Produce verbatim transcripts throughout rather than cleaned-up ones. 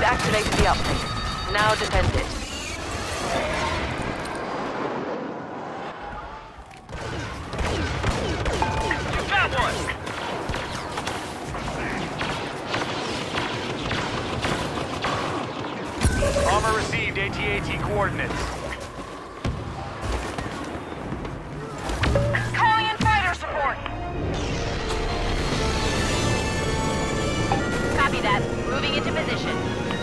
activated the uplink. Now defend it. You got one! Armor received A T A T coordinates. Calling in fighter support! Copy that. Moving into position.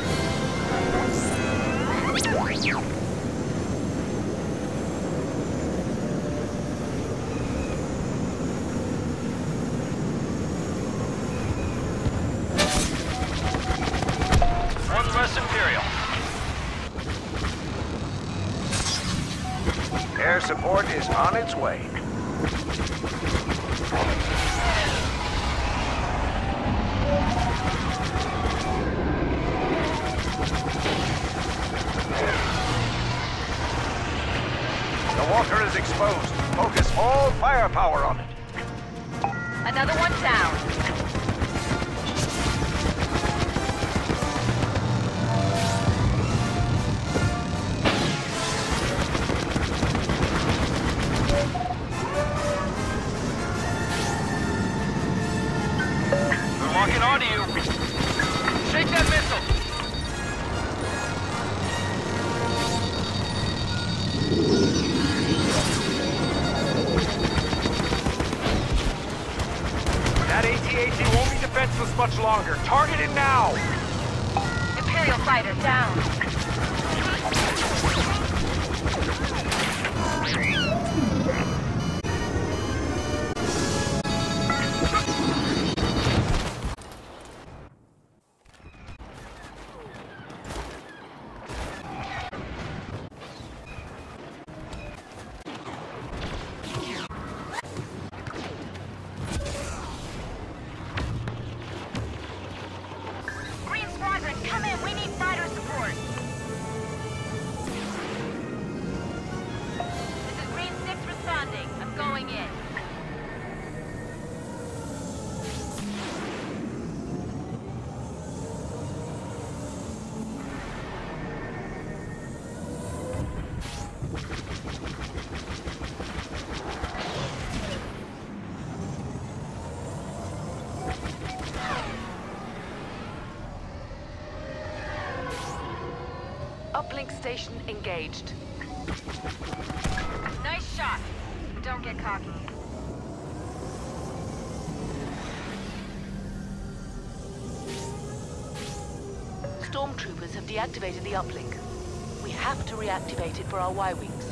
One less Imperial. Air support is on its way. The Walker is exposed. Focus all firepower on it. Another one down. They're locking onto you. Shake that missile. That A T A T won't be defenseless much longer. Target it now! Imperial fighter down. Green Squadron, come in. We need fighter support. This is Green six responding. I'm going in. Uplink station engaged. Nice shot. Don't get cocky. Stormtroopers have deactivated the uplink. We have to reactivate it for our Y-Wings.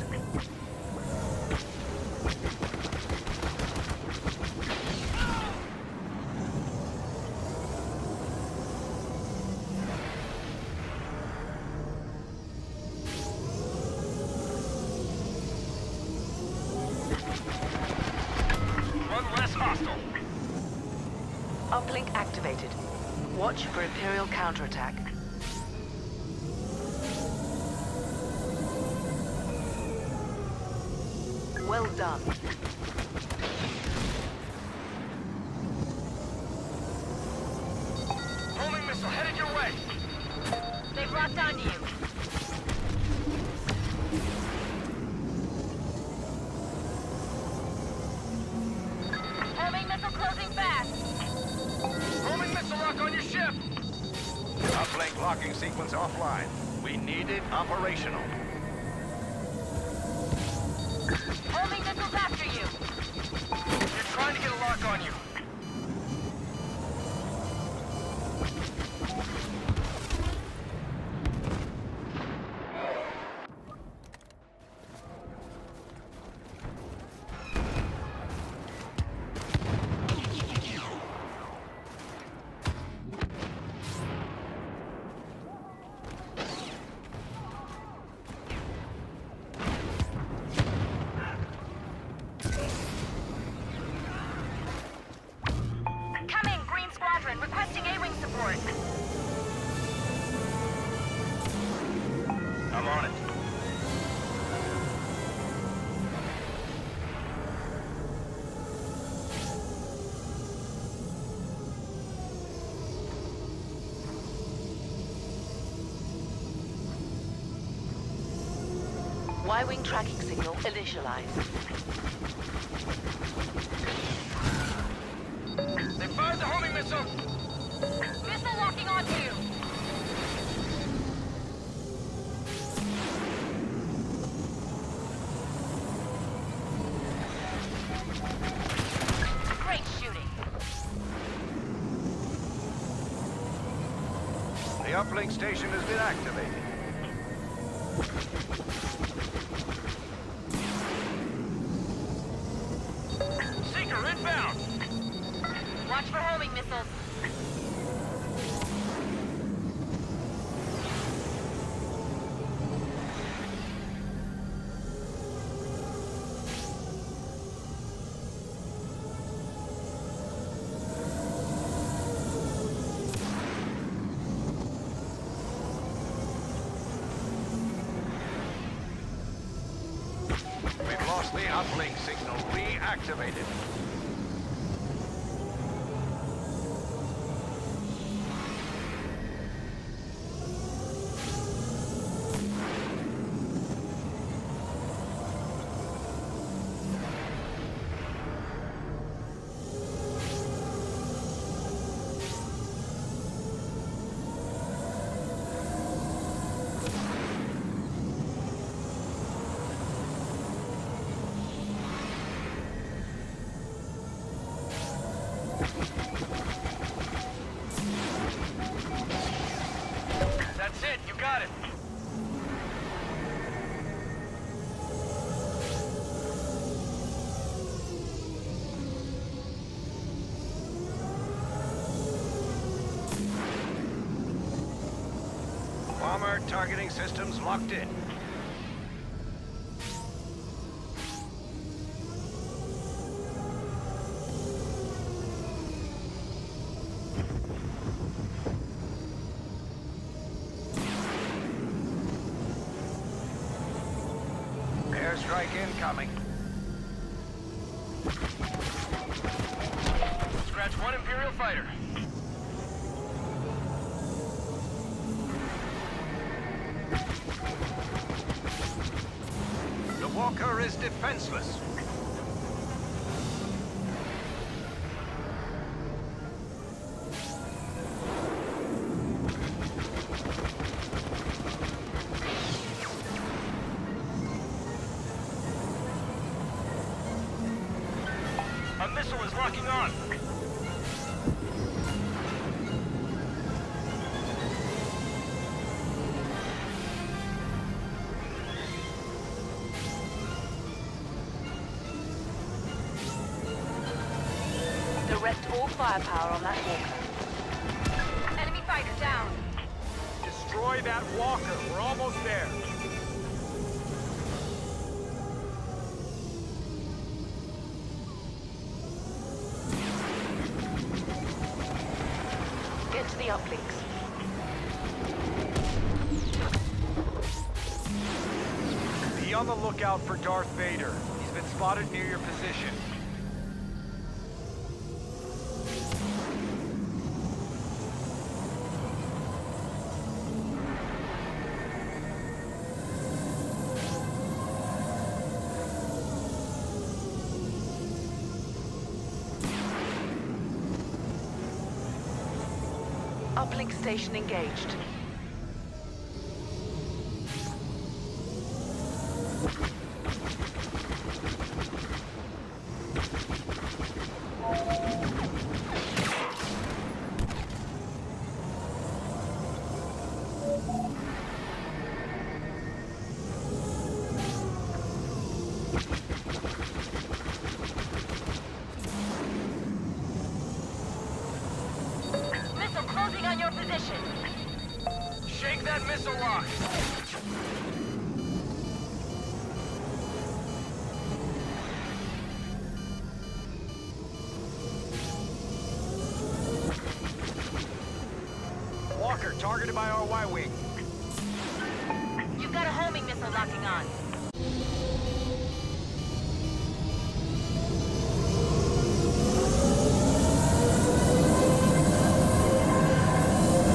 One less hostile. Uplink activated. Watch for Imperial counterattack. Well done. Homing missile headed your way. They've locked onto you. Homing missile closing fast. Homing missile lock on your ship. Uplink locking sequence offline. We need it operational. Homing missiles after you. You're trying to get a lock on you. Requesting A-Wing support. I'm on it. Y-wing tracking signal initialized. They fired the homing missile! Missile locking onto you. Great shooting. The uplink station has been activated. Seeker inbound! Watch for homing missiles. We've lost the uplink signal. Reactivated. That's it, you got it. Bomber targeting systems locked in. Airstrike incoming. Scratch one Imperial fighter. The Walker is defenseless. A missile is locking on. Direct all firepower on that Walker. Enemy fighter down. Destroy that walker. We're almost there. Get to the uplinks. Be on the lookout for Darth Vader. He's been spotted near your position. Uplink station engaged. Missile closing on your position. Shake that missile lock. Walker targeted by our Y-wing. You've got a homing missile locking on.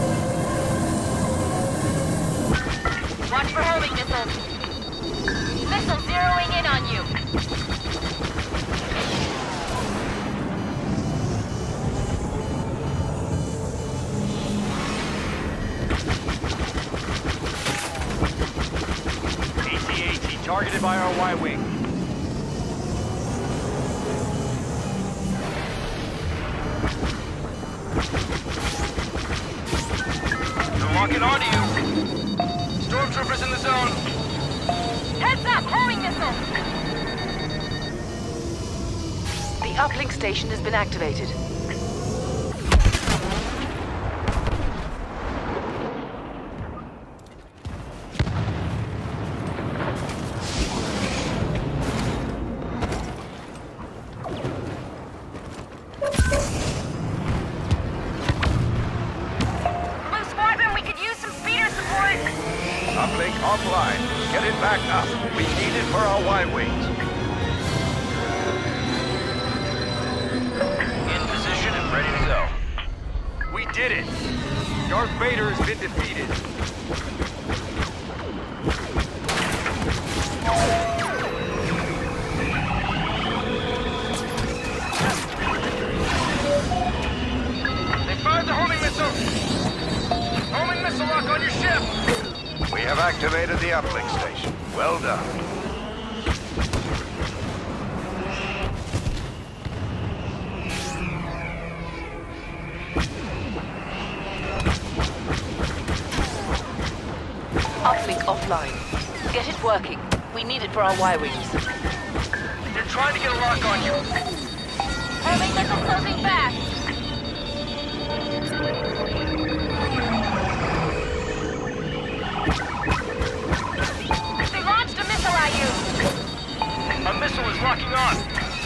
Watch for homing missiles. targeted by our Y-wing. They're locking onto you. Stormtroopers in the zone. Heads up! Homing missile! The uplink station has been activated. Blue Squadron, we could use some speeder support! Uplink offline. Get it back up. We need it for our Y-wings. In position and ready to go. We did it! Darth Vader has been defeated. They fired the homing missile. Homing missile lock on your ship. We have activated the uplink station. Well done. Uplink offline. Get it working. We need it for our Y-wings. They're trying to get a lock on you. Homing missile closing fast! They launched a missile at you! A missile is locking on.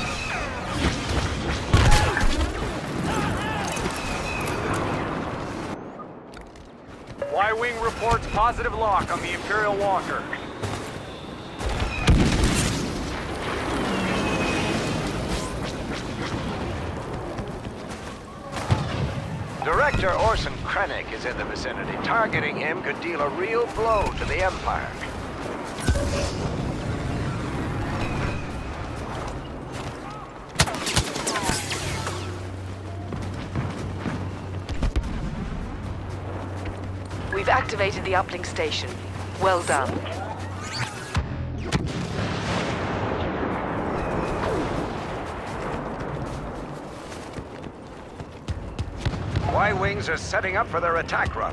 Y-wing reports positive lock on the Imperial Walker. Director Orson Krennic is in the vicinity. Targeting him could deal a real blow to the Empire. We've activated the uplink station. Well done. Y-wings are setting up for their attack run.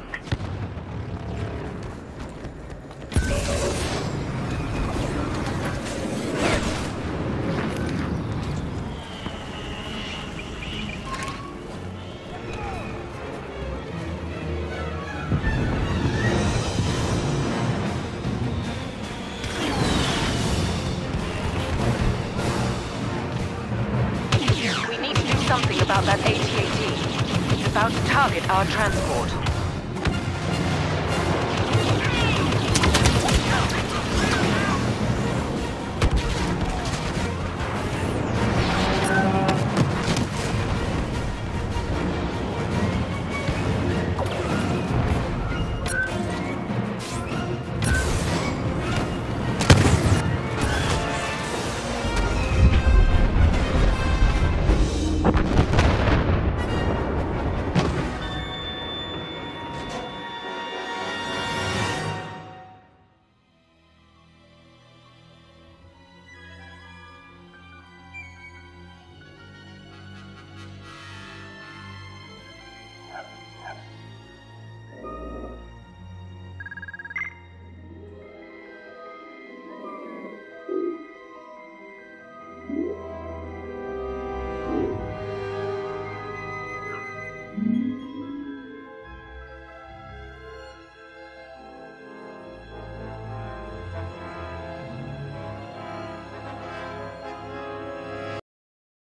We need to do something about that A T A T. It's about to target our transport.